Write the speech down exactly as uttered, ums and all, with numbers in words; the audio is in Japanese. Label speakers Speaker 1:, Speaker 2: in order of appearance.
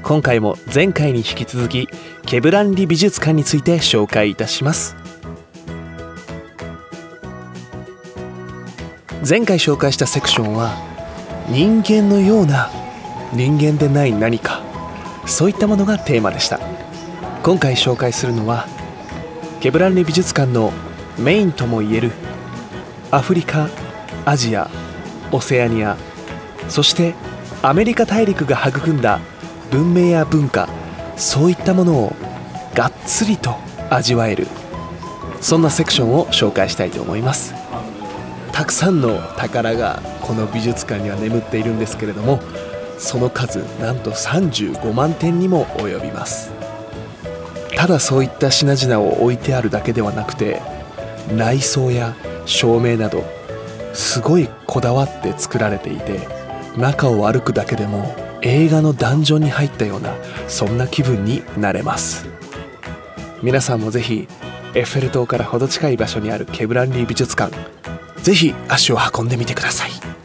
Speaker 1: 今回も前回に引き続きケブランリ美術館について紹介いたします。前回紹介したセクションは人間のような人間でない何か、そういったものがテーマでした。今回紹介するのはケブランリ美術館のメインともいえるアフリカ、アジア、オセアニア、そしてアメリカ大陸が育んだ文明や文化、そういったものをがっつりと味わえる、そんなセクションを紹介したいと思います。たくさんの宝がこの美術館には眠っているんですけれども、その数なんとさんじゅうごまんてんにも及びます。ただそういった品々を置いてあるだけではなくて、内装や照明などすごいこだわって作られていて、中を歩くだけでも映画のダンジョンに入ったような、そんな気分になれます。皆さんもぜひエッフェル塔からほど近い場所にあるケブランリ美術館、ぜひ足を運んでみてください。